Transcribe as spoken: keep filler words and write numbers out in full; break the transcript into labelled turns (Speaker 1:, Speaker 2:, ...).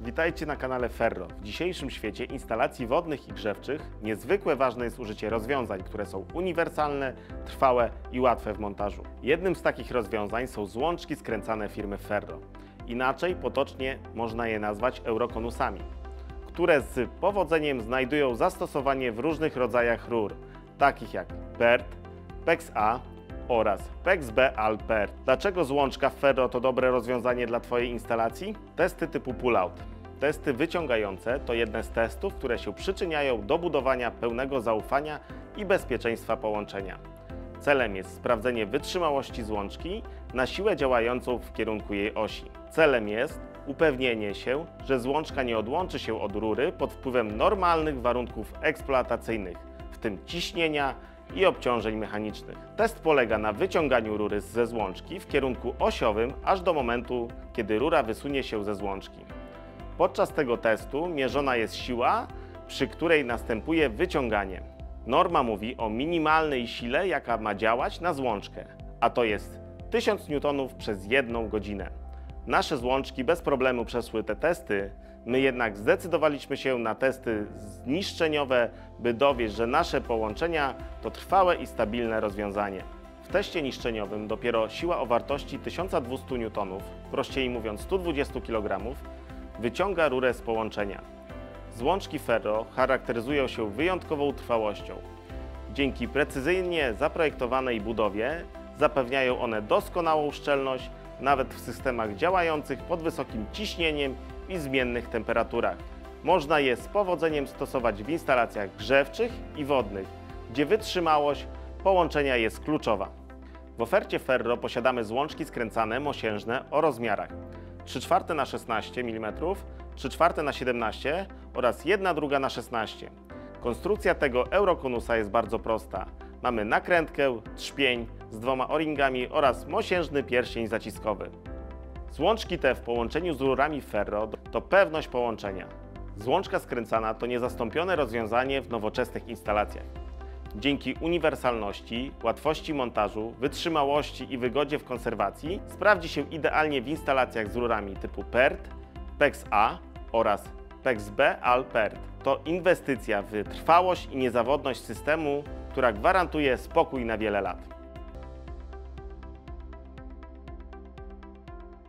Speaker 1: Witajcie na kanale Ferro. W dzisiejszym świecie instalacji wodnych i grzewczych niezwykle ważne jest użycie rozwiązań, które są uniwersalne, trwałe i łatwe w montażu. Jednym z takich rozwiązań są złączki skręcane firmy Ferro. Inaczej potocznie można je nazwać eurokonusami, które z powodzeniem znajdują zastosowanie w różnych rodzajach rur, takich jak P E R T, P E X A oraz P E X B A L P E R T. Dlaczego złączka w Ferro to dobre rozwiązanie dla Twojej instalacji? Testy typu pull-out. Testy wyciągające to jedne z testów, które się przyczyniają do budowania pełnego zaufania i bezpieczeństwa połączenia. Celem jest sprawdzenie wytrzymałości złączki na siłę działającą w kierunku jej osi. Celem jest upewnienie się, że złączka nie odłączy się od rury pod wpływem normalnych warunków eksploatacyjnych, w tym ciśnienia i obciążeń mechanicznych. Test polega na wyciąganiu rury ze złączki w kierunku osiowym aż do momentu, kiedy rura wysunie się ze złączki. Podczas tego testu mierzona jest siła, przy której następuje wyciąganie. Norma mówi o minimalnej sile, jaka ma działać na złączkę, a to jest tysiąc niutonów przez jedną godzinę. Nasze złączki bez problemu przeszły te testy, my jednak zdecydowaliśmy się na testy zniszczeniowe, by dowieść, że nasze połączenia to trwałe i stabilne rozwiązanie. W teście niszczeniowym dopiero siła o wartości tysiąc dwieście niutonów, prościej mówiąc sto dwadzieścia kilogramów, wyciąga rurę z połączenia. Złączki Ferro charakteryzują się wyjątkową trwałością. Dzięki precyzyjnie zaprojektowanej budowie zapewniają one doskonałą szczelność nawet w systemach działających pod wysokim ciśnieniem i zmiennych temperaturach. Można je z powodzeniem stosować w instalacjach grzewczych i wodnych, gdzie wytrzymałość połączenia jest kluczowa. W ofercie Ferro posiadamy złączki skręcane mosiężne o rozmiarach trzy czwarte na szesnaście milimetrów, trzy czwarte na siedemnaście oraz jedna druga na szesnaście. Konstrukcja tego eurokonusa jest bardzo prosta. Mamy nakrętkę, trzpień z dwoma o-ringami oraz mosiężny pierścień zaciskowy. Złączki te w połączeniu z rurami Ferro to pewność połączenia. Złączka skręcana to niezastąpione rozwiązanie w nowoczesnych instalacjach. Dzięki uniwersalności, łatwości montażu, wytrzymałości i wygodzie w konserwacji sprawdzi się idealnie w instalacjach z rurami typu P E R T, P E X A oraz P E X B A L P E R T. To inwestycja w trwałość i niezawodność systemu, która gwarantuje spokój na wiele lat.